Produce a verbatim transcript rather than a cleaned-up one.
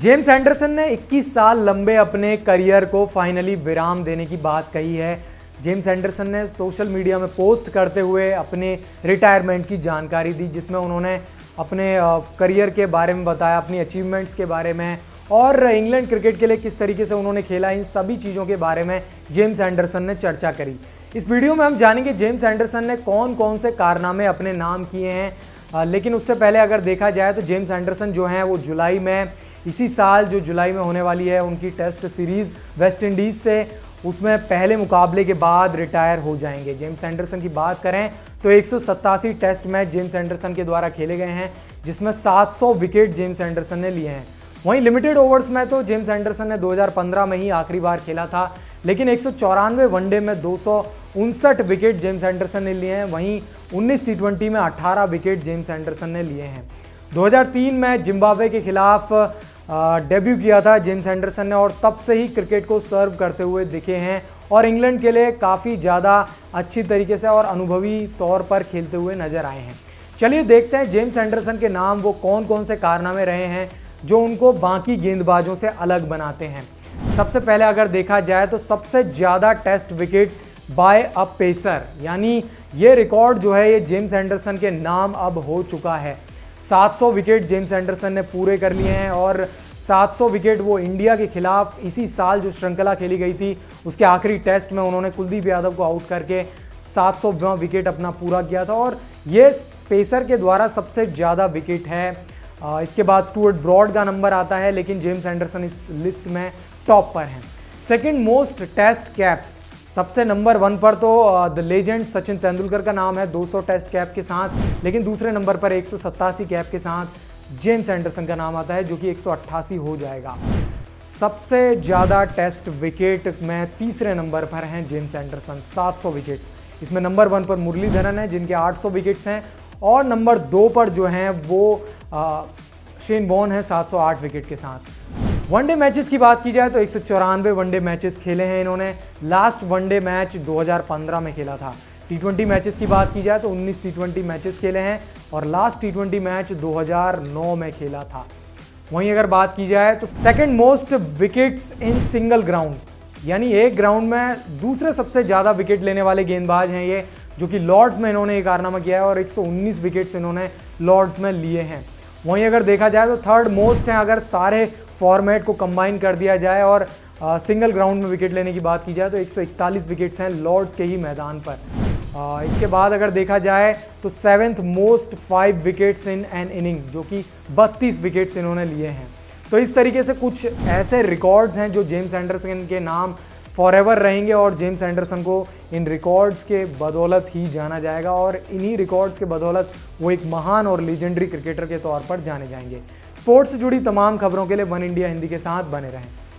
James Anderson ने इक्कीस साल लंबे अपने करियर को फाइनली विराम देने की बात कही है। जेम्स एंडरसन ने सोशल मीडिया में पोस्ट करते हुए अपने रिटायरमेंट की जानकारी दी, जिसमें उन्होंने अपने करियर के बारे में बताया, अपनी अचीवमेंट्स के बारे में और इंग्लैंड क्रिकेट के लिए किस तरीके से उन्होंने खेला, इन सभी चीज़ों के बारे में जेम्स एंडरसन ने चर्चा करी। इस वीडियो में हम जानेंगे जेम्स एंडरसन ने कौन कौन से कारनामे अपने नाम किए हैं। आ, लेकिन उससे पहले अगर देखा जाए तो जेम्स एंडरसन जो हैं वो जुलाई में, इसी साल जो जुलाई में होने वाली है उनकी टेस्ट सीरीज़ वेस्ट इंडीज़ से, उसमें पहले मुकाबले के बाद रिटायर हो जाएंगे। जेम्स एंडरसन की बात करें तो एक सौ सत्तासी टेस्ट मैच जेम्स एंडरसन के द्वारा खेले गए हैं, जिसमें सात सौ विकेट जेम्स एंडरसन ने लिए हैं। वहीं लिमिटेड ओवर्स में तो जेम्स एंडरसन ने दो हज़ार पंद्रह में ही आखिरी बार खेला था, लेकिन एक सौ चौरानवे वनडे में दो सौ उनसठ विकेट जेम्स एंडरसन ने लिए हैं। वहीं उन्नीस टी ट्वेंटी में अठारह विकेट जेम्स एंडरसन ने लिए हैं। दो हज़ार तीन में जिम्बाब्वे के खिलाफ डेब्यू किया था जेम्स एंडरसन ने और तब से ही क्रिकेट को सर्व करते हुए दिखे हैं और इंग्लैंड के लिए काफ़ी ज़्यादा अच्छी तरीके से और अनुभवी तौर पर खेलते हुए नजर आए हैं। चलिए देखते हैं जेम्स एंडरसन के नाम वो कौन कौन से कारनामे रहे हैं जो उनको बाकी गेंदबाजों से अलग बनाते हैं। सबसे पहले अगर देखा जाए तो सबसे ज़्यादा test wicket by a pacer, यानी ये रिकॉर्ड जो है ये जेम्स एंडरसन के नाम अब हो चुका है। सात सौ विकेट जेम्स एंडरसन ने पूरे कर लिए हैं और सात सौ विकेट वो इंडिया के खिलाफ इसी साल जो श्रृंखला खेली गई थी उसके आखिरी टेस्ट में उन्होंने कुलदीप यादव को आउट करके सात सौ विकेट अपना पूरा किया था और ये पेसर के द्वारा सबसे ज़्यादा विकेट है। इसके बाद स्टुअर्ट ब्रॉड का नंबर आता है, लेकिन जेम्स एंडरसन इस लिस्ट में टॉप पर हैं। सेकेंड मोस्ट टेस्ट कैप्स, सबसे नंबर वन पर तो द लेजेंड सचिन तेंदुलकर का नाम है दो सौ टेस्ट कैप के साथ, लेकिन दूसरे नंबर पर एक सौ सत्तासी कैप के साथ जेम्स एंडरसन का नाम आता है, जो कि एक सौ अट्ठासी हो जाएगा। सबसे ज़्यादा टेस्ट विकेट में तीसरे नंबर पर हैं जेम्स एंडरसन, सात सौ विकेट्स। इसमें नंबर वन पर मुरलीधरन है जिनके आठ सौ विकेट्स हैं और नंबर दो पर जो हैं वो आ, शेन वॉर्न है सात सौ आठ विकेट के साथ। वनडे मैचेस की बात की जाए तो एक सौ चौरानवे वनडे मैचेस खेले हैं इन्होंने। लास्ट वनडे मैच दो हज़ार पंद्रह में खेला था। टी ट्वेंटी मैचेस की बात की जाए तो उन्नीस टी ट्वेंटी मैचेस खेले हैं और लास्ट टी ट्वेंटी मैच दो हज़ार नौ में खेला था। वहीं अगर बात की जाए तो second most wickets in single ground, यानी एक ग्राउंड में दूसरे सबसे ज़्यादा विकेट लेने वाले गेंदबाज हैं ये, जो कि लॉर्ड्स में इन्होंने एक कारनामा किया है और एक सौ उन्नीस विकेट्स इन्होंने लॉर्ड्स में लिए हैं। वहीं अगर देखा जाए तो थर्ड मोस्ट हैं अगर सारे फॉर्मेट को कंबाइन कर दिया जाए और आ, सिंगल ग्राउंड में विकेट लेने की बात की जाए तो एक सौ इकतालीस विकेट्स हैं लॉर्ड्स के ही मैदान पर। आ, इसके बाद अगर देखा जाए तो seventh most five wickets in an inning, जो कि बत्तीस विकेट्स इन्होंने लिए हैं। तो इस तरीके से कुछ ऐसे रिकॉर्ड्स हैं जो जेम्स एंडरसन के नाम फॉरएवर रहेंगे और जेम्स एंडरसन को इन रिकॉर्ड्स के बदौलत ही जाना जाएगा और इन्हीं रिकॉर्ड्स के बदौलत वो एक महान और लीजेंडरी क्रिकेटर के तौर पर जाने जाएंगे। स्पोर्ट्स से जुड़ी तमाम खबरों के लिए वन इंडिया हिंदी के साथ बने रहें।